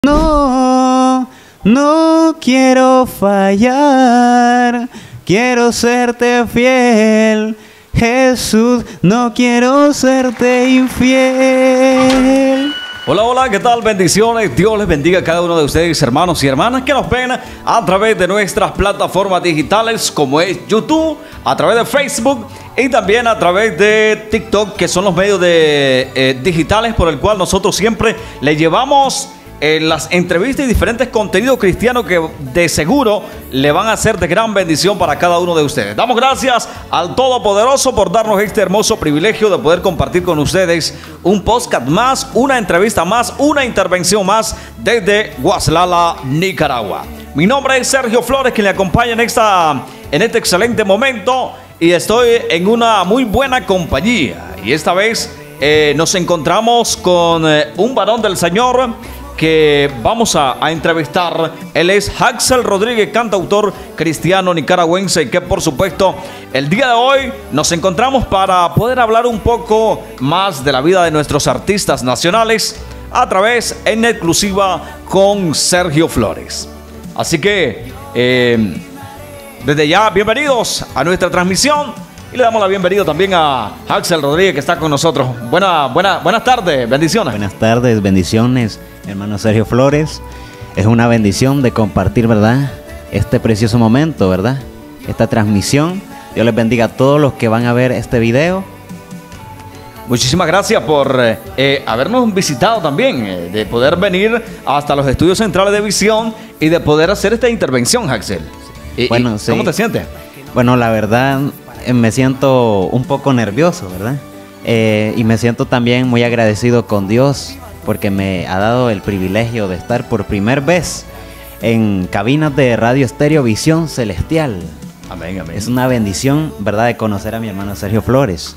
No, no quiero fallar, quiero serte fiel. Jesús, no quiero serte infiel. Hola, hola, ¿qué tal? Bendiciones. Dios les bendiga a cada uno de ustedes, hermanos y hermanas que nos ven a través de nuestras plataformas digitales como es YouTube, a través de Facebook y también a través de TikTok, que son los medios digitales por el cual nosotros siempre le llevamos las entrevistas y diferentes contenidos cristianos que de seguro le van a ser de gran bendición para cada uno de ustedes. Damos gracias al Todopoderoso por darnos este hermoso privilegio de poder compartir con ustedes un podcast más, una entrevista más, una intervención más desde Guaslala, Nicaragua. Mi nombre es Sergio Flores, quien le acompaña en este excelente momento, y estoy en una muy buena compañía. Y esta vez nos encontramos con un varón del Señor que vamos a entrevistar. Él es Haxel Rodríguez, cantautor cristiano nicaragüense, y que por supuesto el día de hoy nos encontramos para poder hablar un poco más de la vida de nuestros artistas nacionales a través en exclusiva con Sergio Flores. Así que desde ya, bienvenidos a nuestra transmisión. Y le damos la bienvenida también a Haxel Rodríguez, que está con nosotros. Buenas tardes, bendiciones. Buenas tardes, bendiciones, hermano Sergio Flores. Es una bendición de compartir, ¿verdad?, este precioso momento, ¿verdad?, esta transmisión. Dios les bendiga a todos los que van a ver este video. Muchísimas gracias por habernos visitado también, de poder venir hasta los estudios centrales de Visión y de poder hacer esta intervención, Haxel. Bueno, sí. ¿Cómo te sientes? Bueno, la verdad, me siento un poco nervioso, ¿verdad? Y me siento también muy agradecido con Dios porque me ha dado el privilegio de estar por primera vez en cabinas de Radio Estéreo Visión Celestial. Amén, amén. Es una bendición, ¿verdad?, de conocer a mi hermano Sergio Flores.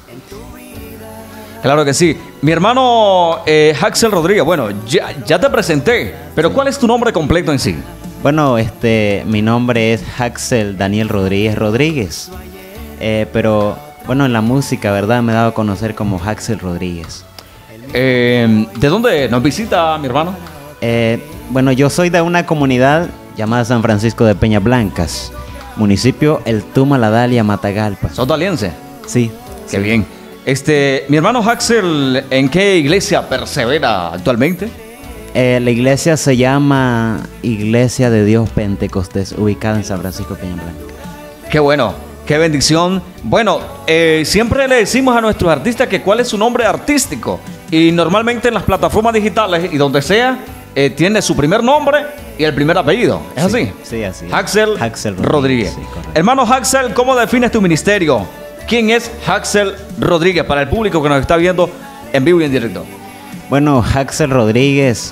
Claro que sí. Mi hermano Haxel Rodríguez, bueno, ya te presenté, pero ¿cuál es tu nombre completo en sí? Bueno, mi nombre es Haxel Daniel Rodríguez Rodríguez. Pero bueno, en la música, ¿verdad?, me he dado a conocer como Haxel Rodríguez. ¿De dónde nos visita mi hermano? Bueno, yo soy de una comunidad llamada San Francisco de Peñas Blancas, municipio El Tumaladalia, Matagalpa. ¿Sos aliense? Sí. Qué bien. Mi hermano Haxel, ¿en qué iglesia persevera actualmente? La iglesia se llama Iglesia de Dios Pentecostés, ubicada en San Francisco de Peñas Blancas. Qué bueno. ¡Qué bendición! Bueno, siempre le decimos a nuestros artistas que cuál es su nombre artístico. Y normalmente en las plataformas digitales y donde sea, tiene su primer nombre y el primer apellido. ¿Es así? Sí, así. Haxel Rodríguez. Sí, hermano Haxel, ¿cómo defines tu ministerio? ¿Quién es Haxel Rodríguez para el público que nos está viendo en vivo y en directo? Bueno, Haxel Rodríguez,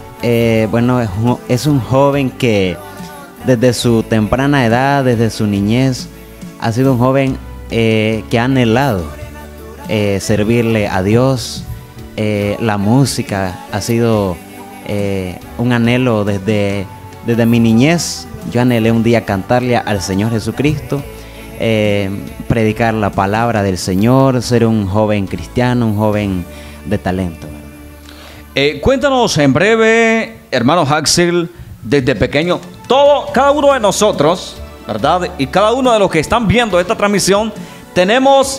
es un joven que desde su temprana edad, desde su niñez, ha sido un joven que ha anhelado servirle a Dios. La música ha sido un anhelo desde mi niñez. Yo anhelé un día cantarle al Señor Jesucristo, predicar la palabra del Señor, ser un joven cristiano, un joven de talento. Cuéntanos en breve, hermano Haxel, desde pequeño, cada uno de nosotros, ¿verdad?, y cada uno de los que están viendo esta transmisión, tenemos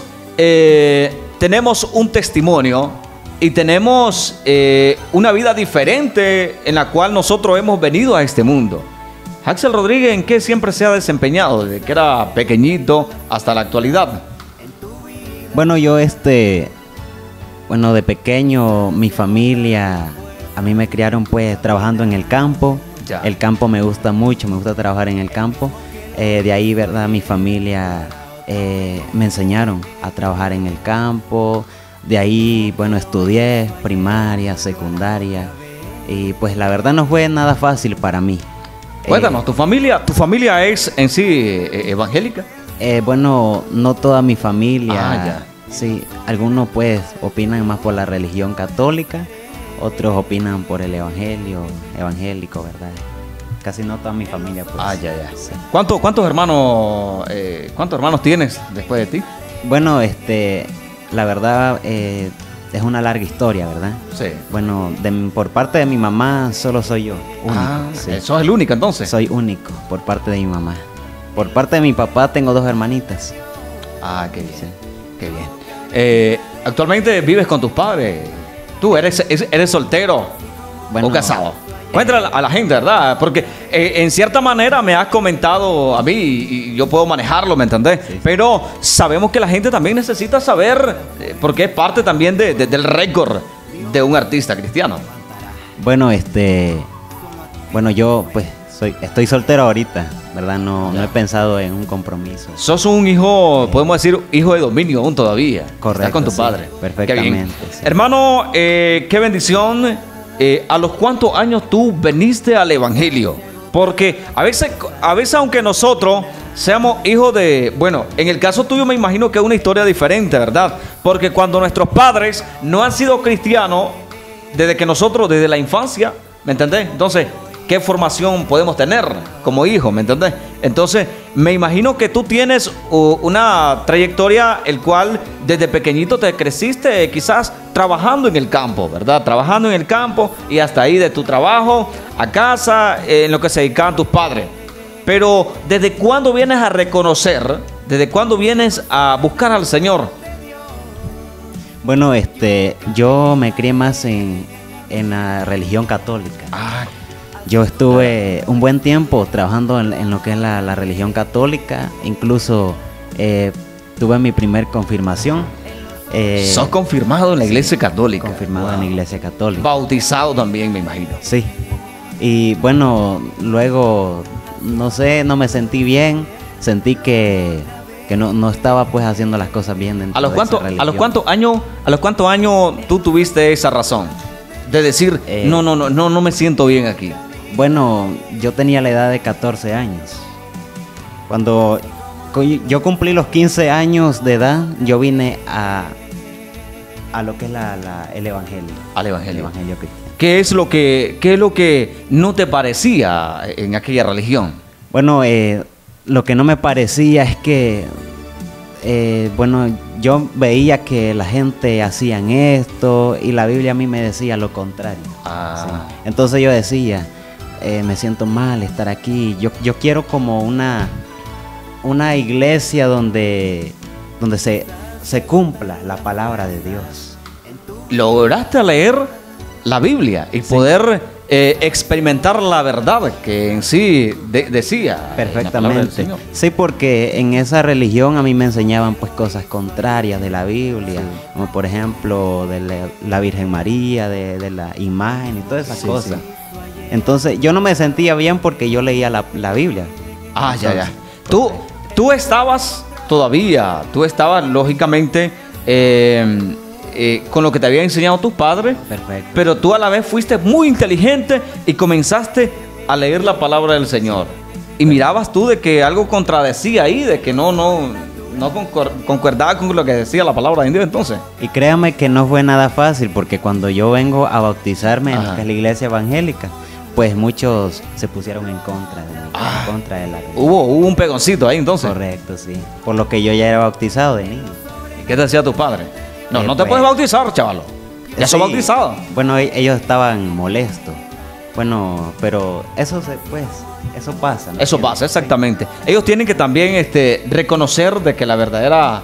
un testimonio y tenemos una vida diferente en la cual nosotros hemos venido a este mundo. Haxel Rodríguez, ¿en qué siempre se ha desempeñado desde que era pequeñito hasta la actualidad? Bueno, yo de pequeño, mi familia, a mí me criaron pues trabajando en el campo. Ya. El campo me gusta mucho, me gusta trabajar en el campo. De ahí, ¿verdad?, mi familia me enseñaron a trabajar en el campo. De ahí, bueno, estudié primaria, secundaria. Y pues la verdad no fue nada fácil para mí. Cuéntanos, ¿tu familia es en sí evangélica? Bueno, no toda mi familia. Ya. Sí, algunos pues opinan más por la religión católica, otros opinan por el evangélico, ¿verdad? Casi no toda mi familia pues. Ya. Sí. ¿Cuántos hermanos tienes después de ti? Bueno, la verdad, es una larga historia, ¿verdad? Sí. Bueno, por parte de mi mamá solo soy yo, único. Sí. ¿Sos el único entonces? Soy único por parte de mi mamá. Por parte de mi papá tengo 2 hermanitas. Ah, qué bien. Sí. Qué bien. ¿Actualmente vives con tus padres? ¿Tú eres soltero Bueno, o casado? Cuéntale a la gente, ¿verdad? Porque en cierta manera me has comentado a mí y yo puedo manejarlo, ¿me entendés? Sí. Pero sabemos que la gente también necesita saber, porque es parte también del récord de un artista cristiano. Bueno, bueno, yo pues estoy soltero ahorita, ¿verdad? No he pensado en un compromiso. Sos un hijo, podemos decir, hijo de dominio aún todavía. Correcto. Estás con tu sí, padre. perfectamente. Qué bien. Sí. Hermano, qué bendición. ¿A los cuántos años tú veniste al Evangelio? Porque a veces aunque nosotros seamos hijos de... Bueno, en el caso tuyo me imagino que es una historia diferente, ¿verdad? Porque cuando nuestros padres no han sido cristianos, desde la infancia, ¿me entendés? Entonces, ¿qué formación podemos tener como hijos? ¿Me entendés? Entonces, me imagino que tú tienes una trayectoria el cual desde pequeñito te creciste quizás trabajando en el campo, ¿verdad? Trabajando en el campo y hasta ahí de tu trabajo a casa, en lo que se dedicaban tus padres. Pero, ¿desde cuándo vienes a reconocer? ¿Desde cuándo vienes a buscar al Señor? Bueno, yo me crié más en la religión católica. Yo estuve un buen tiempo trabajando en lo que es la religión católica. Incluso tuve mi primer confirmación. Sos confirmado en la iglesia católica. Confirmado en la iglesia católica. Bautizado también, me imagino. Sí. Y bueno, luego, no sé, no me sentí bien. Sentí que no estaba pues haciendo las cosas bien dentro de esa religión. ¿A los cuántos años tú tuviste esa razón? De decir, no me siento bien aquí. Bueno, yo tenía la edad de 14 años. Cuando yo cumplí los 15 años de edad, yo vine a lo que es el Evangelio. Al Evangelio. El Evangelio cristiano. ¿Qué es lo que no te parecía en aquella religión? Bueno, lo que no me parecía es que, bueno, yo veía que la gente hacían esto y la Biblia a mí me decía lo contrario. Sí. Entonces yo decía, me siento mal estar aquí. Yo quiero como una iglesia donde se cumpla la palabra de Dios. ¿Lograste leer la Biblia y poder experimentar la verdad que en sí decía? Perfectamente. Sí, porque en esa religión a mí me enseñaban pues cosas contrarias de la Biblia, como por ejemplo de la Virgen María, de la imagen y todas esas cosas. Sí. Entonces yo no me sentía bien porque yo leía la Biblia. Ya. Tú estabas lógicamente con lo que te habían enseñado tus padres. Perfecto. Pero tú a la vez fuiste muy inteligente y comenzaste a leer la palabra del Señor. Y mirabas tú de que algo contradecía ahí, de que no concordaba con lo que decía la palabra de Dios entonces. Y créame que no fue nada fácil, porque cuando yo vengo a bautizarme en la iglesia evangélica, pues muchos se pusieron en contra de mí, en contra de la religión. Hubo un pegoncito ahí entonces. Correcto, sí. Por lo que yo ya era bautizado de niño. ¿Y qué te decía tu padre? No te pues, puedes bautizar, chavalo. Ya sos bautizado. Bueno, ellos estaban molestos. Bueno, pero eso pasa. ¿no? Eso pasa, exactamente. Sí. Ellos tienen que también reconocer de que la verdadera,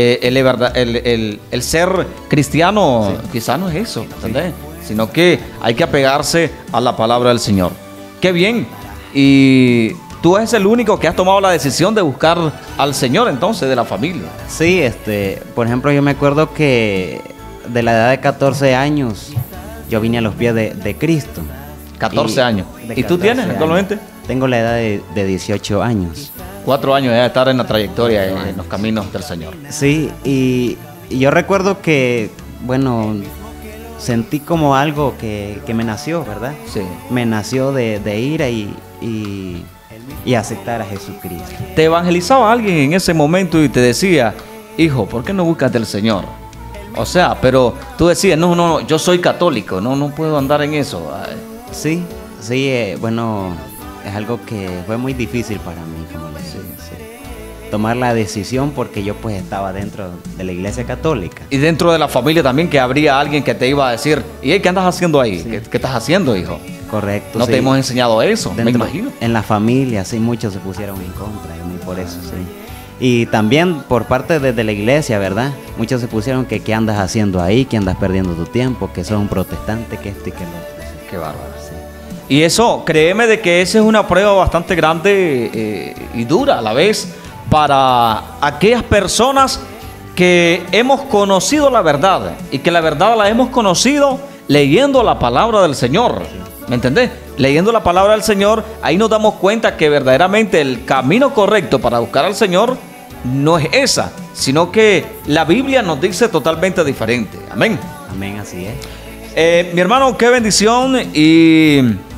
el ser cristiano quizás no es eso, ¿entendés? Sí. Sino que hay que apegarse a la palabra del Señor. ¡Qué bien! Y tú eres el único que has tomado la decisión de buscar al Señor entonces, de la familia. Sí, por ejemplo, yo me acuerdo que de la edad de 14 años yo vine a los pies de Cristo. 14 años. ¿Y tú tienes actualmente? Tengo la edad de 18 años. 4 años de estar en la trayectoria, en los caminos del Señor. Sí, y yo recuerdo que, bueno, sentí como algo que me nació, ¿verdad? Sí. Me nació de ira y aceptar a Jesucristo. ¿Te evangelizaba alguien en ese momento y te decía, hijo, ¿por qué no buscas del Señor? O sea, pero tú decías, no, yo soy católico, no puedo andar en eso. Sí, bueno, es algo que fue muy difícil para mí, como le digo. Sí. tomar la decisión porque yo pues estaba dentro de la iglesia católica. Y dentro de la familia también que habría alguien que te iba a decir, ¿y qué andas haciendo ahí? Sí. ¿Qué estás haciendo, hijo? Correcto. No sí. te hemos enseñado eso, me imagino. En la familia, sí, muchos se pusieron en contra de mí por eso, sí. Y también por parte de la iglesia, ¿verdad? Muchos se pusieron que qué andas haciendo ahí, que andas perdiendo tu tiempo, que sos un protestante, que esto y que lo otro. Sí. Qué bárbaro. Sí. Y eso, créeme de que esa es una prueba bastante grande y dura a la vez para aquellas personas que hemos conocido la verdad y que la verdad la hemos conocido leyendo la palabra del Señor. ¿Me entendés? Leyendo la palabra del Señor, ahí nos damos cuenta que verdaderamente el camino correcto para buscar al Señor no es esa, sino que la Biblia nos dice totalmente diferente. Amén. Amén, así es. Mi hermano, qué bendición. Y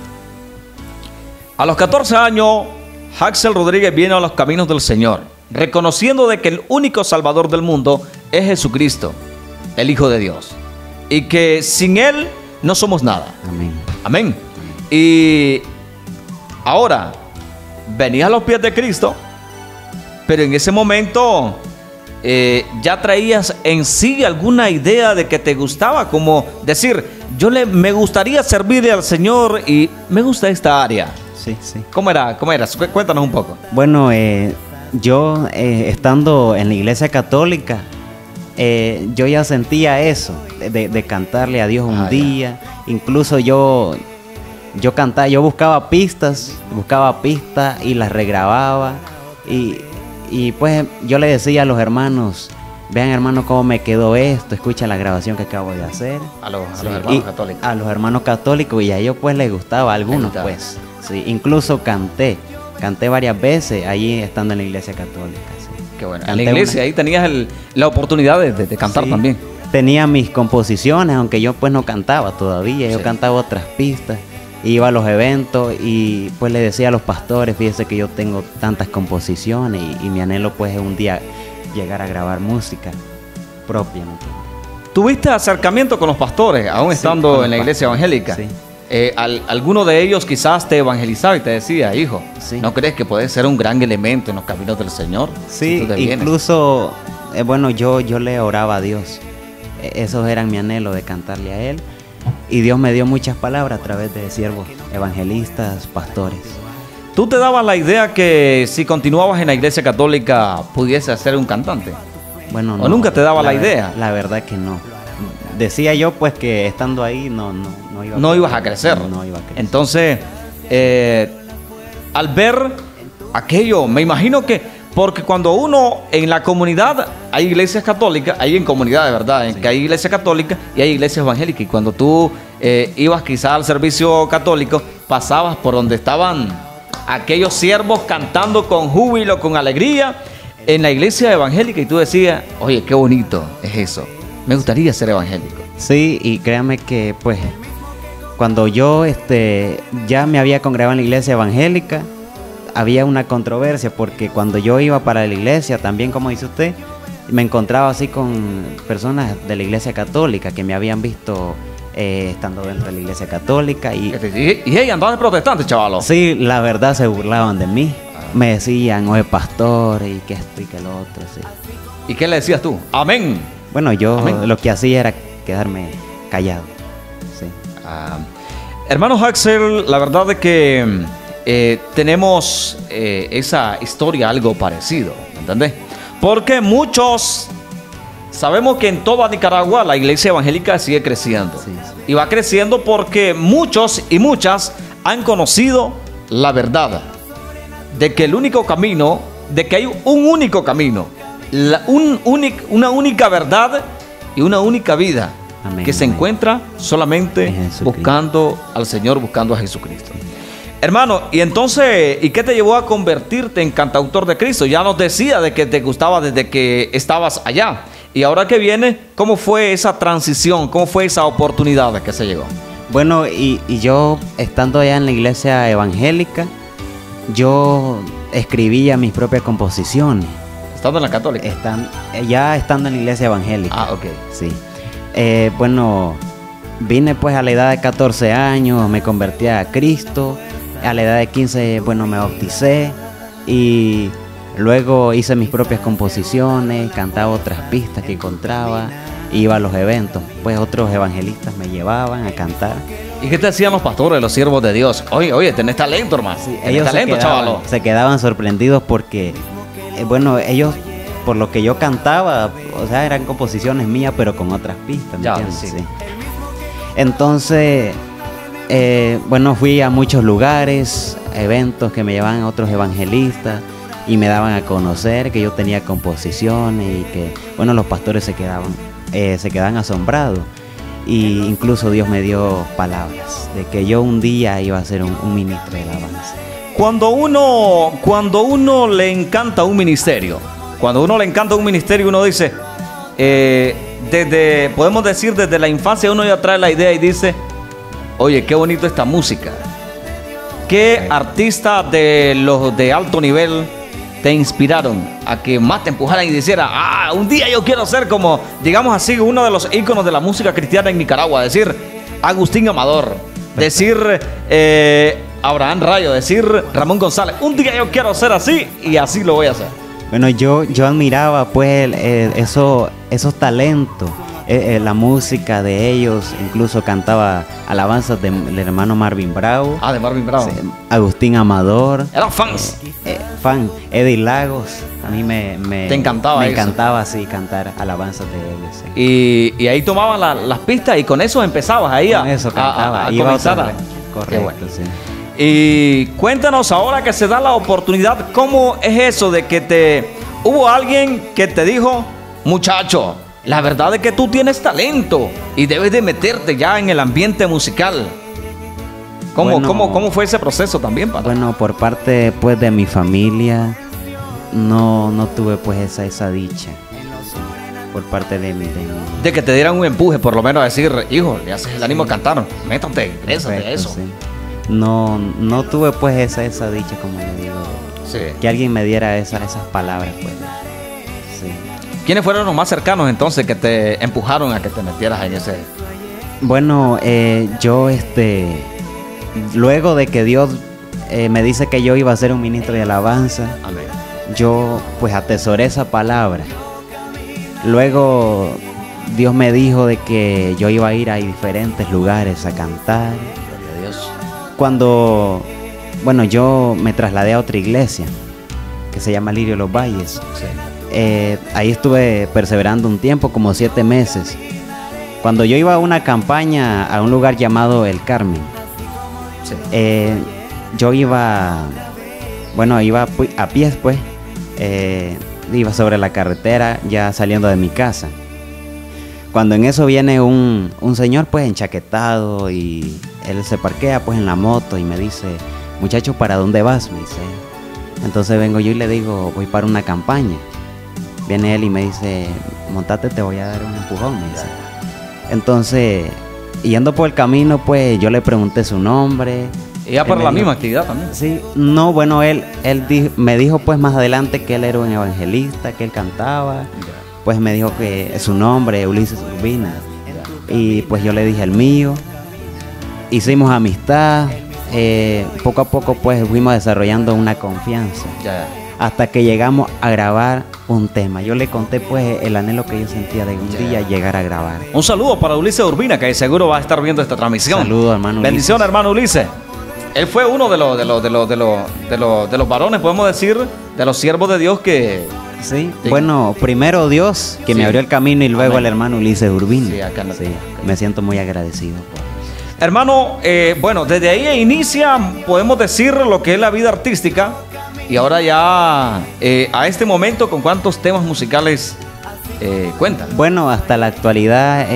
a los 14 años, Haxel Rodríguez viene a los caminos del Señor, reconociendo de que el único Salvador del mundo es Jesucristo, el Hijo de Dios, y que sin Él no somos nada. Amén. Amén. Y ahora, venías a los pies de Cristo, pero en ese momento ya traías en sí alguna idea de que te gustaba, como decir, me gustaría servirle al Señor y me gusta esta área. Sí, sí. ¿Cómo era? Cuéntanos un poco. Bueno, yo estando en la iglesia católica, yo ya sentía eso, de cantarle a Dios un día. Incluso yo cantaba, yo buscaba pistas y las regrababa. Y pues yo le decía a los hermanos, vean hermanos cómo me quedó esto, escucha la grabación que acabo de hacer. A los hermanos católicos. A los hermanos católicos, y a ellos pues les gustaba, a algunos pues. Sí, incluso canté varias veces allí estando en la iglesia católica. Sí. Qué bueno. En la iglesia ahí tenías la oportunidad de cantar, sí, también. Tenía mis composiciones, aunque yo pues no cantaba todavía, yo cantaba otras pistas. Iba a los eventos y pues le decía a los pastores, fíjese que yo tengo tantas composiciones y mi anhelo pues es un día llegar a grabar música propia. ¿Tuviste acercamiento con los pastores aún estando en la iglesia evangélica? Sí. Alguno de ellos quizás te evangelizaba y te decía, hijo, sí, ¿no crees que puedes ser un gran elemento en los caminos del Señor? Sí, si incluso, bueno, yo le oraba a Dios. Esos eran mi anhelo, de cantarle a Él. Y Dios me dio muchas palabras a través de siervos, evangelistas, pastores. ¿Tú te dabas la idea que si continuabas en la iglesia católica pudiese ser un cantante? Bueno, no. ¿O nunca te daba la idea? La verdad que no. Decía yo pues que estando ahí no ibas a crecer. No iba a crecer. Entonces, al ver aquello, me imagino que, porque cuando uno en la comunidad hay iglesias católicas, hay en comunidad de verdad, en que hay iglesias católicas y hay iglesias evangélicas, y cuando tú ibas quizás al servicio católico, pasabas por donde estaban aquellos siervos cantando con júbilo, con alegría, en la iglesia evangélica, y tú decías, oye, qué bonito es eso, me gustaría ser evangélico. Sí, y créame que pues cuando yo ya me había congregado en la iglesia evangélica, había una controversia, porque cuando yo iba para la iglesia, también como dice usted, me encontraba así con personas de la iglesia católica que me habían visto estando dentro de la iglesia católica. Y hey, andaban de protestantes, chavalo. Sí, la verdad se burlaban de mí. Me decían, oye, pastor, y que esto y que lo otro, sí. ¿Y qué le decías tú? Amén. Bueno, yo Amén. Lo que hacía era quedarme callado. Sí. Hermano Haxel, la verdad es que tenemos esa historia algo parecido, ¿entendés? Porque muchos sabemos que en toda Nicaragua la iglesia evangélica sigue creciendo. Sí, sí. Y va creciendo porque muchos y muchas han conocido la verdad de que el único camino, de que hay un único camino, una única verdad y una única vida. Amén, que se encuentra solamente buscando al Señor, buscando a Jesucristo. Hermano, y entonces, ¿y qué te llevó a convertirte en cantautor de Cristo? Ya nos decía de que te gustaba desde que estabas allá. Y ahora que viene, ¿cómo fue esa transición? ¿Cómo fue esa oportunidad que se llegó? Bueno, y yo estando allá en la iglesia evangélica, yo escribía mis propias composiciones. ¿Estando en la católica? Ya estando en la iglesia evangélica. Ah, ok. Sí. Bueno, vine pues a la edad de 14 años, me convertí a Cristo. A la edad de 15, bueno, me bauticé. Y Luego hice mis propias composiciones, cantaba otras pistas que encontraba, iba a los eventos, pues otros evangelistas me llevaban a cantar. ¿Y qué te decían los pastores, los siervos de Dios? Oye, tenés talento, hermano. Sí, Tenés talento, chavalo. se quedaban sorprendidos porque, bueno, ellos, por lo que yo cantaba, o sea, eran composiciones mías, pero con otras pistas, ¿me entiendes? Sí. Sí. Entonces, bueno, fui a muchos lugares, eventos que me llevaban a otros evangelistas y me daban a conocer que yo tenía composiciones y que, bueno, los pastores se quedaban asombrados. Y incluso Dios me dio palabras de que yo un día iba a ser un ministro de alabanza. Cuando uno le encanta un ministerio, uno dice, podemos decir desde la infancia uno ya trae la idea y dice, oye, qué bonito esta música. ¿Qué artistas de los de alto nivel te inspiraron a que más te empujaran y dijera, un día yo quiero ser como, digamos así, uno de los íconos de la música cristiana en Nicaragua? Decir Agustín Amador, decir Abraham Rayo, decir Ramón González. Un día yo quiero ser así y así lo voy a hacer. Bueno, yo admiraba pues esos talentos, la música de ellos, incluso cantaba alabanzas del hermano Marvin Bravo. De Marvin Bravo. Sí, Agustín Amador. Eran fans. Fan. Eddie Lagos. A mí me encantaba me eso. encantaba así cantar alabanzas de ellos. Sí. Y ahí tomaban las pistas y con eso empezabas ahí con eso cantaba. a comenzar. Correcto, bueno. Sí. Y cuéntanos ahora que se da la oportunidad, ¿cómo es eso de que hubo alguien que te dijo, muchacho, la verdad es que tú tienes talento y debes de meterte ya en el ambiente musical? ¿Cómo fue ese proceso también, padre? Bueno, por parte pues de mi familia no tuve pues esa dicha. Por parte de mi de que te dieran un empuje, por lo menos a decir, hijo, le haces el ánimo a cantar, métate, ingrésate a eso. Sí. No tuve pues esa dicha, como le digo, sí. Que alguien me diera esas palabras pues. Sí. ¿Quiénes fueron los más cercanos entonces que te empujaron a que te metieras en ese? Bueno, yo luego de que Dios me dice que yo iba a ser un ministro de alabanza, amén, yo pues atesoré esa palabra. Luego Dios me dijo de que yo iba a ir a diferentes lugares a cantar. Gloria a Dios. Cuando, bueno, yo me trasladé a otra iglesia que se llama Lirio Los Valles. Sí. Ahí estuve perseverando un tiempo, como 7 meses. Cuando yo iba a una campaña a un lugar llamado El Carmen, sí. Yo iba a pies pues, iba sobre la carretera ya saliendo de mi casa. Cuando en eso viene un señor pues enchaquetado y él se parquea pues en la moto y me dice, muchacho, ¿para dónde vas? Me dice. Entonces vengo yo y le digo, voy para una campaña. Viene él y me dice, montate, te voy a dar un empujón, me dice. Entonces, yendo por el camino pues yo le pregunté su nombre. ¿Y ya para la misma actividad también? Sí, no, bueno, él me dijo pues más adelante que él era un evangelista, que él cantaba. Pues me dijo que su nombre, Ulises Urbina. Y pues yo le dije el mío. Hicimos amistad. Poco a poco pues fuimos desarrollando una confianza. Hasta que llegamos a grabar un tema. Yo le conté pues el anhelo que yo sentía de un día llegar a grabar. Un saludo para Ulises Urbina, que seguro va a estar viendo esta transmisión. Saludos, hermano Ulises. Bendiciones, hermano Ulises. Él fue uno de los varones, podemos decir, de los siervos de Dios que... Sí, bueno, primero Dios, que me abrió el camino, y luego el hermano Ulises Urbina. Sí, acá me siento muy agradecido. Hermano, bueno, desde ahí inicia, podemos decir, lo que es la vida artística. Y ahora ya, a este momento, ¿con cuántos temas musicales cuentan? Bueno, hasta la actualidad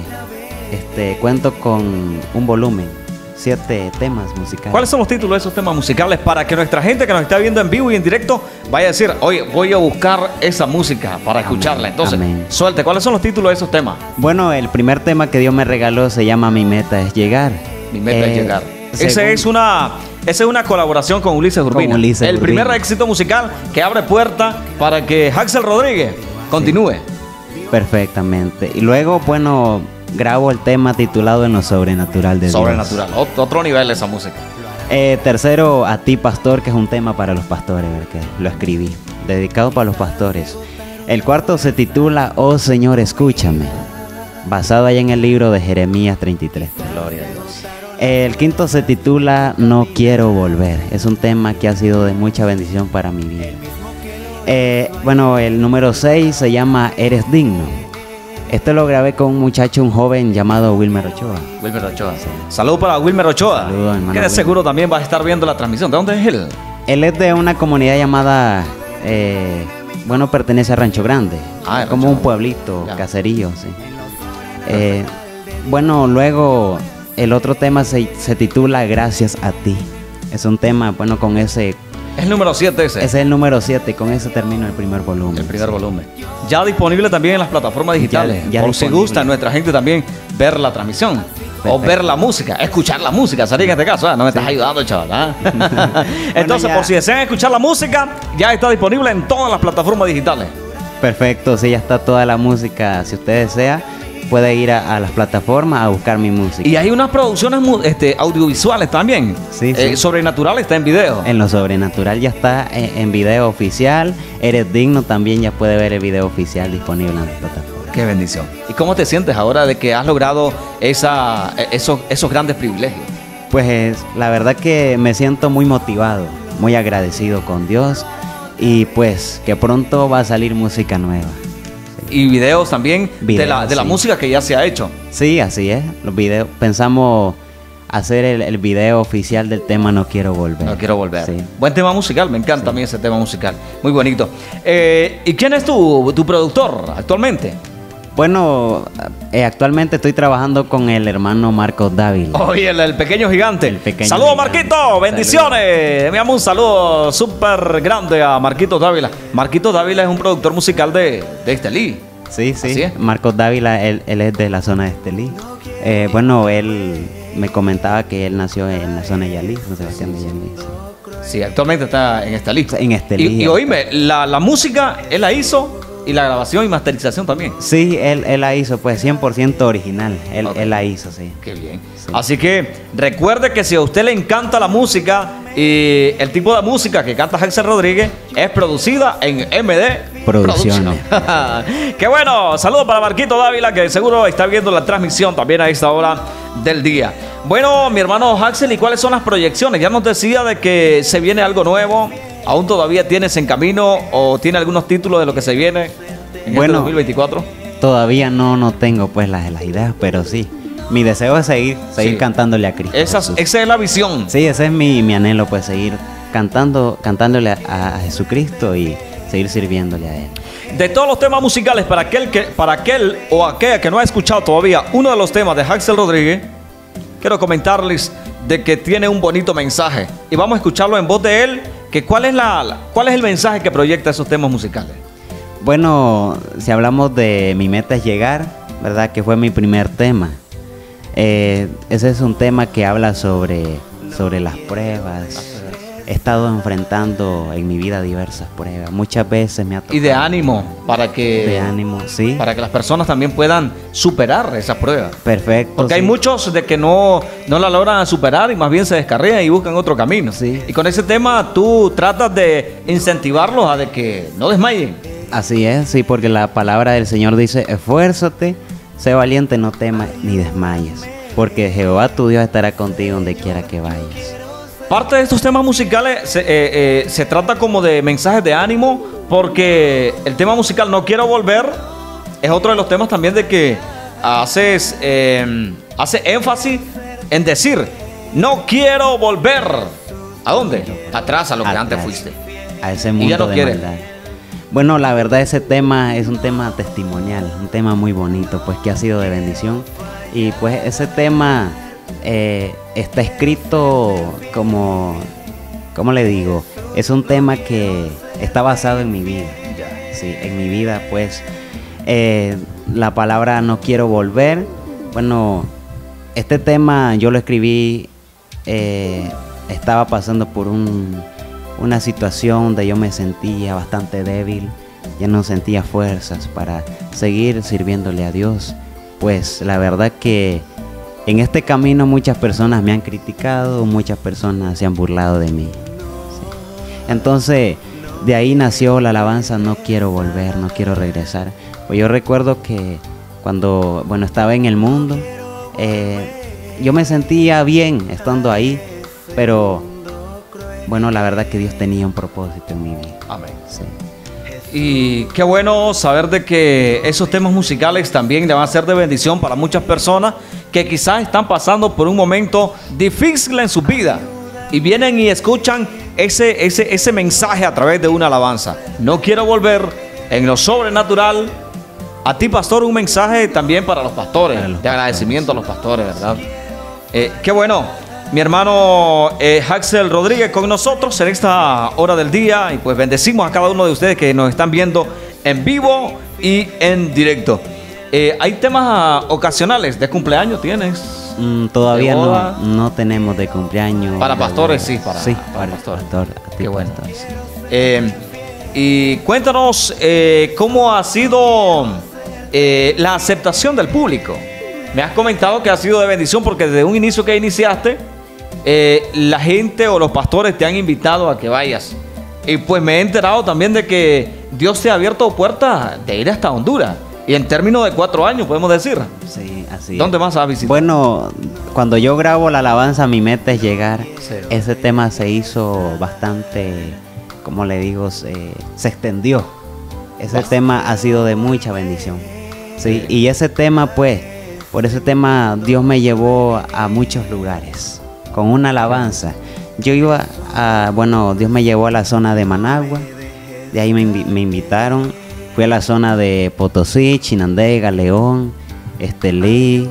cuento con un volumen. 7 temas musicales. ¿Cuáles son los títulos de esos temas musicales para que nuestra gente que nos está viendo en vivo y en directo vaya a decir, oye, voy a buscar esa música para escucharla? Entonces, suelte, ¿cuáles son los títulos de esos temas? Bueno, el primer tema que Dios me regaló se llama Mi Meta es Llegar. Mi Meta es Llegar. Esa es una colaboración con Ulises Urbina. El primer éxito musical que abre puerta para que Haxel Rodríguez continúe. Perfectamente. Y luego, bueno, grabo el tema titulado En lo sobrenatural de Dios. Sobrenatural, otro nivel esa música. Tercero, A ti, pastor, que es un tema para los pastores, que lo escribí. dedicado para los pastores. El cuarto se titula Oh Señor, escúchame, basado ahí en el libro de Jeremías 33. Gloria a Dios. El quinto se titula No quiero volver. Es un tema que ha sido de mucha bendición para mi vida. Bueno, el número 6 se llama Eres digno. Esto lo grabé con un muchacho, un joven llamado Wilmer Ochoa. Wilmer Ochoa. Sí. Saludos para Wilmer Ochoa. Saludos, hermano. Que de seguro también va a estar viendo la transmisión. ¿De dónde es él? Él es de una comunidad llamada, bueno, pertenece a Rancho Grande. Ah, como Rancho un pueblito, ya. caserío, sí. Bueno, luego el otro tema se titula Gracias a ti. Es un tema, bueno, con ese... Es el número 7 ese. Ese es el número 7, con ese termino el primer volumen. El primer volumen. Ya disponible también en las plataformas digitales. Ya Por si disponible. gusta nuestra gente también ver la transmisión. Perfecto. O ver la música, escuchar la música, Sari, en este caso. No me estás ayudando, chaval. ¿Ah? Entonces, ya. por si desean escuchar la música, ya está disponible en todas las plataformas digitales. Perfecto, sí, ya está toda la música. Si usted desea, puede ir a las plataformas a buscar mi música. Y hay unas producciones audiovisuales también. Sí, sí. Sobrenatural está en video. En lo sobrenatural ya está en video oficial. Eres digno, también ya puede ver el video oficial disponible en las plataformas. Qué bendición. ¿Y cómo te sientes ahora de que has logrado esos grandes privilegios? Pues la verdad que me siento muy motivado, muy agradecido con Dios y pues que pronto va a salir música nueva. Y videos también Videos, de la sí. música que ya se ha hecho. Sí, así es. Los videos, pensamos hacer el video oficial del tema No quiero volver. No quiero volver. Sí. Buen tema musical, me encanta a mí ese tema musical. Muy bonito. ¿Y quién es tu productor actualmente? Bueno, actualmente estoy trabajando con el hermano Marcos Dávila. Oye, el pequeño gigante. El pequeño Saludos, gigante. Marquito. Bendiciones. Me amo, un saludo súper grande a Marquito Dávila. Marquito Dávila es un productor musical de Estelí. Sí, Así sí. es. Marcos Dávila, él es de la zona de Estelí. Bueno, él me comentaba que él nació en la zona de Yalí, San Sebastián de Yalí. Sí. Sí, actualmente está en Estelí. En Estelí. Y oíme, la música él la hizo y la grabación y masterización también. Sí, él la hizo, pues 100% original. Ok. Él la hizo, sí. Qué bien. Sí. Así que recuerde que si a usted le encanta la música y el tipo de música que canta Haxel Rodríguez es producida en MD Producciones. Qué bueno. Saludos para Marquito Dávila, que seguro está viendo la transmisión también a esta hora del día. Bueno, mi hermano Haxel, ¿y cuáles son las proyecciones? Ya nos decía de que se viene algo nuevo. ¿Aún todavía tienes en camino o tiene algunos títulos de lo que se viene en Bueno, este 2024? Todavía no tengo pues las ideas, pero sí. Mi deseo es seguir Sí. cantándole a Cristo. Esa Jesús. es la visión. Sí, ese es mi anhelo, pues seguir cantándole a Jesucristo y seguir sirviéndole a Él. De todos los temas musicales, para aquel o aquella que no ha escuchado todavía uno de los temas de Haxel Rodríguez, quiero comentarles de que tiene un bonito mensaje. Y vamos a escucharlo en voz de él, que cuál es el mensaje que proyecta esos temas musicales. Bueno, si hablamos de Mi meta es llegar, ¿verdad? Que fue mi primer tema. Ese es un tema que habla sobre las pruebas. He estado enfrentando en mi vida diversas pruebas. Muchas veces me ha tocado. Y de ánimo, De ánimo, sí. para que las personas también puedan superar esas pruebas. Perfecto. Porque hay sí. muchos de que no la logran superar y más bien se descarrían y buscan otro camino. Sí. Y con ese tema tú tratas de incentivarlos a de que no desmayen. Así es, sí, porque la palabra del Señor dice, esfuérzate, sé valiente, no temas ni desmayes, porque Jehová tu Dios estará contigo donde quiera que vayas. Parte de estos temas musicales se trata como de mensajes de ánimo, porque el tema musical No quiero volver es otro de los temas también de que hace énfasis en decir, no quiero volver. ¿A dónde? Atrás, a lo que Atrás, antes fuiste. A ese Y ya mundo no de quiere. maldad. Bueno, la verdad ese tema es un tema testimonial, un tema muy bonito, pues que ha sido de bendición. Y pues ese tema está escrito como, ¿cómo le digo? Es un tema que está basado en mi vida. Sí, en mi vida, pues la palabra no quiero volver. Bueno, este tema yo lo escribí, estaba pasando por una situación donde yo me sentía bastante débil, ya no sentía fuerzas para seguir sirviéndole a Dios. Pues la verdad que en este camino muchas personas me han criticado, muchas personas se han burlado de mí. Sí. Entonces de ahí nació la alabanza No quiero volver, no quiero regresar. Pues yo recuerdo que cuando, bueno, estaba en el mundo, yo me sentía bien estando ahí, pero bueno, la verdad que Dios tenía un propósito en mi vida. Amén. Sí. Y qué bueno saber de que esos temas musicales también le van a ser de bendición para muchas personas que quizás están pasando por un momento difícil en su vida y vienen y escuchan ese mensaje a través de una alabanza. No quiero volver en lo sobrenatural. A ti, pastor, un mensaje también para los pastores, de agradecimiento a los pastores, ¿verdad? Qué bueno. Mi hermano Haxel Rodríguez con nosotros en esta hora del día, y pues bendecimos a cada uno de ustedes que nos están viendo en vivo y en directo. ¿Hay temas ocasionales de cumpleaños tienes? Todavía no tenemos de cumpleaños. Para pastores, sí, para pastores. Pastor, qué bueno. Pastor, sí. Y cuéntanos cómo ha sido la aceptación del público. Me has comentado que ha sido de bendición porque desde un inicio que iniciaste, la gente o los pastores te han invitado a que vayas. Y pues me he enterado también de que Dios te ha abierto puertas de ir hasta Honduras. Y en términos de 4 años, podemos decir. Sí, así es. ¿Dónde más has visitado? Bueno, cuando yo grabo la alabanza, mi meta es llegar. Sí. Ese tema se hizo bastante, como le digo, se extendió. Ese tema ha sido de mucha bendición. Sí, y ese tema, pues, por ese tema Dios me llevó a muchos lugares con una alabanza. Yo iba Dios me llevó a la zona de Managua, de ahí me invitaron. Fui a la zona de Potosí, Chinandega, León, Estelí,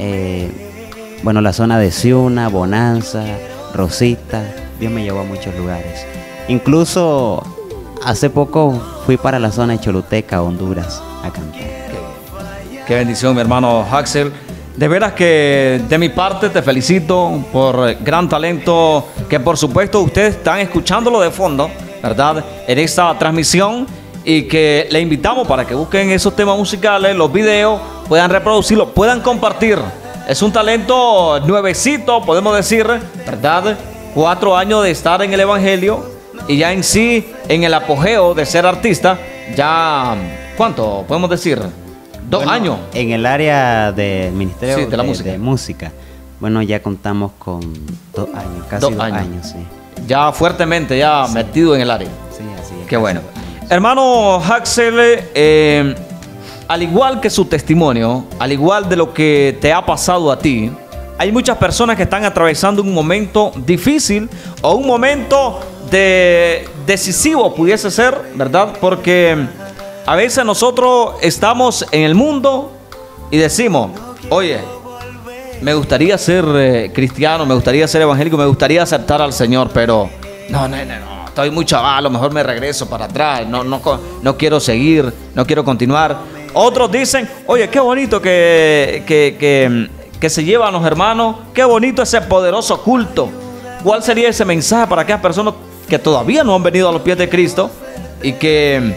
la zona de Ciuna, Bonanza, Rosita. Dios me llevó a muchos lugares. Incluso hace poco fui para la zona de Choluteca, Honduras, a cantar. Qué bendición, mi hermano Haxel. De veras que de mi parte te felicito por gran talento que por supuesto ustedes están escuchándolo de fondo, ¿verdad? En esta transmisión, y que le invitamos para que busquen esos temas musicales, los videos, puedan reproducirlos, puedan compartir. Es un talento nuevecito, podemos decir, ¿verdad? 4 años de estar en el Evangelio y ya en sí, en el apogeo de ser artista, ya, ¿cuánto podemos decir? 2 años. En el área del Ministerio de la Música. de Música, bueno, ya contamos con 2 años, casi 2 años, sí. Ya fuertemente, ya sí, metido en el área. Sí, así es. Qué bueno. Hermano Haxel, al igual que su testimonio, al igual de lo que te ha pasado a ti, hay muchas personas que están atravesando un momento difícil o un momento decisivo, pudiese ser, ¿verdad? Porque a veces nosotros estamos en el mundo y decimos, oye, me gustaría ser cristiano, me gustaría ser evangélico, me gustaría aceptar al Señor, pero no, estoy muy chaval, a lo mejor me regreso para atrás, no quiero seguir, no quiero continuar. Otros dicen, oye, qué bonito que se llevan los hermanos, qué bonito ese poderoso culto. ¿Cuál sería ese mensaje para aquellas personas que todavía no han venido a los pies de Cristo y que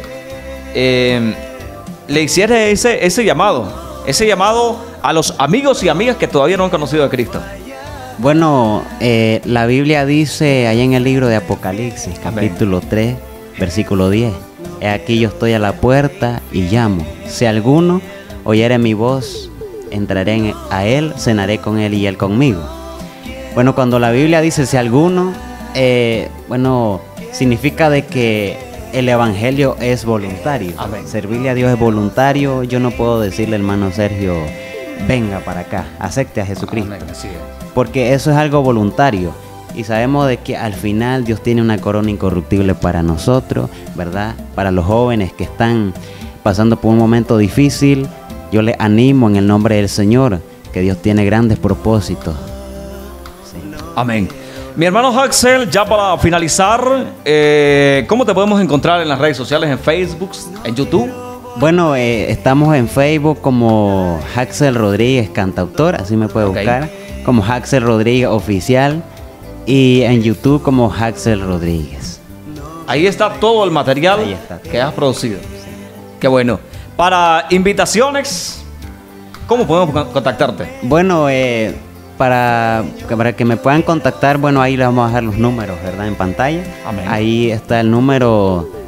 le hiciera ese llamado a los amigos y amigas que todavía no han conocido a Cristo? Bueno, la Biblia dice allá en el libro de Apocalipsis, capítulo 3, versículo 10: He aquí yo estoy a la puerta y llamo. Si alguno oyere mi voz, entraré a él, cenaré con él y él conmigo. Bueno, cuando la Biblia dice si alguno, significa de que el evangelio es voluntario. Amén. Servirle a Dios es voluntario. Yo no puedo decirle, hermano Sergio, venga para acá, acepte a Jesucristo. Amén. Sí. Porque eso es algo voluntario. Y sabemos de que al final Dios tiene una corona incorruptible para nosotros, ¿verdad? Para los jóvenes que están pasando por un momento difícil, yo les animo en el nombre del Señor, que Dios tiene grandes propósitos. Sí. Amén. Mi hermano Haxel, ya para finalizar, ¿cómo te podemos encontrar en las redes sociales, en Facebook, en YouTube? Bueno, estamos en Facebook como Haxel Rodríguez Cantautor, así me puede buscar, como Haxel Rodríguez Oficial, y en YouTube como Haxel Rodríguez. Ahí está todo el material que has producido. Sí. Qué bueno. Para invitaciones, ¿cómo podemos contactarte? Bueno, para que me puedan contactar, bueno, ahí les vamos a dejar los números, ¿verdad? En pantalla. Amén. Ahí está el número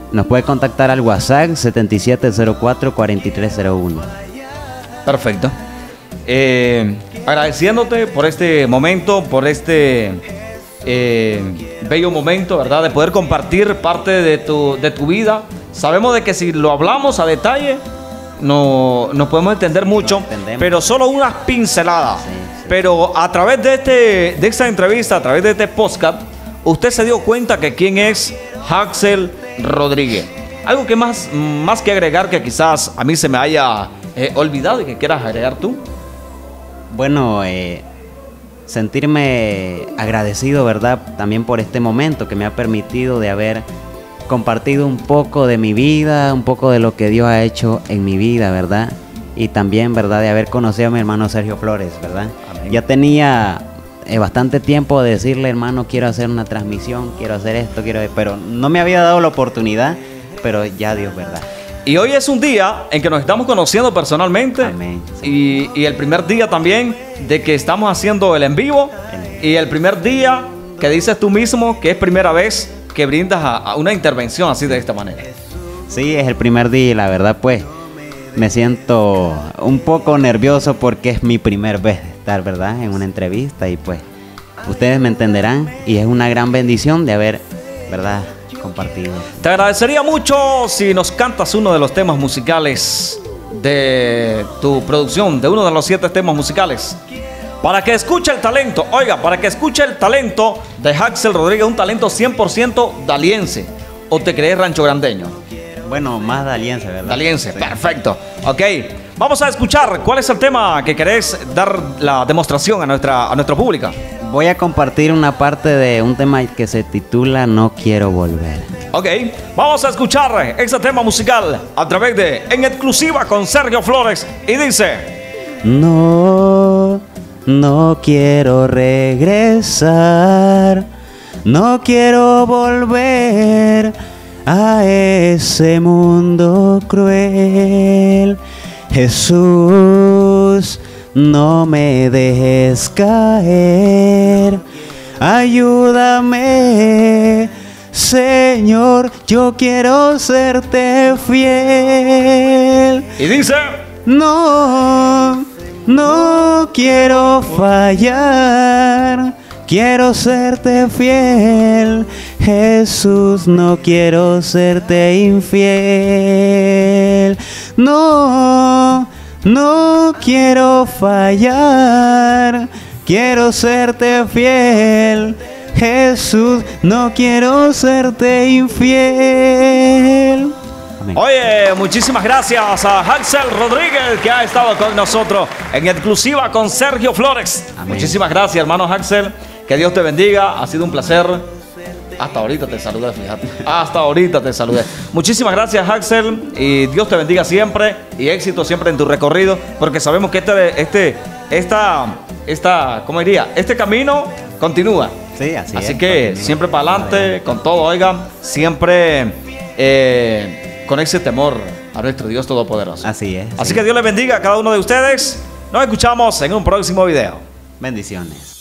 nos puede contactar al WhatsApp 7704-4301. Perfecto. Agradeciéndote por este momento, por este bello momento, ¿verdad? De poder compartir parte de tu vida. Sabemos de que si lo hablamos a detalle, no podemos entender mucho, pero solo unas pinceladas. Sí. Pero a través de esta entrevista, a través de este podcast, usted se dio cuenta que quién es Haxel Rodríguez. Algo que más que agregar, que quizás a mí se me haya olvidado y que quieras agregar tú. Bueno, sentirme agradecido, ¿verdad? También por este momento que me ha permitido de haber compartido un poco de mi vida, un poco de lo que Dios ha hecho en mi vida, ¿verdad? Y también, ¿verdad? De haber conocido a mi hermano Sergio Flores, ¿verdad? Amén. Ya tenía bastante tiempo de decirle, hermano, quiero hacer una transmisión, quiero hacer esto, pero no me había dado la oportunidad, pero ya Dios, ¿verdad? Y hoy es un día en que nos estamos conociendo personalmente. Amén. Sí. Y el primer día también de que estamos haciendo el en vivo. Amén. Y el primer día que dices tú mismo que es primera vez que brindas a una intervención así de esta manera. Sí, es el primer día y la verdad pues me siento un poco nervioso porque es mi primer vez de estar, ¿verdad? En una entrevista y pues ustedes me entenderán y es una gran bendición de haber, ¿verdad? Compartido. Te agradecería mucho si nos cantas uno de los temas musicales de tu producción, de uno de los 7 temas musicales. Para que escuche el talento, oiga, para que escuche el talento de Haxel Rodríguez, un talento 100% daliense. ¿O te crees rancho grandeño? Bueno, más daliense, ¿verdad? Daliense, sí. Perfecto. Ok, Vamos a escuchar cuál es el tema que querés dar la demostración a nuestro público. Voy a compartir una parte de un tema que se titula No Quiero Volver. Ok, vamos a escuchar ese tema musical a través de En Exclusiva con Sergio Flores. Y dice: No quiero regresar, no quiero volver a ese mundo cruel. Jesús, no me dejes caer, ayúdame, Señor, yo quiero serte fiel. Y dice: No quiero fallar, quiero serte fiel. Jesús, no quiero serte infiel. No quiero fallar, quiero serte fiel. Jesús, no quiero serte infiel. Amén. Oye, muchísimas gracias a Haxel Rodríguez, que ha estado con nosotros en Exclusiva con Sergio Flores. Amén. Muchísimas gracias, hermano Haxel. Que Dios te bendiga. Ha sido un placer. Hasta ahorita te saludé, fíjate. Hasta ahorita te saludé. Muchísimas gracias, Haxel. Y Dios te bendiga siempre. Y éxito siempre en tu recorrido. Porque sabemos que ¿cómo diría? Este camino continúa. Sí, así que continúa. Siempre para adelante, con todo, oigan. Siempre con ese temor a nuestro Dios Todopoderoso. Así es. Así que Dios les bendiga a cada uno de ustedes. Nos escuchamos en un próximo video. Bendiciones.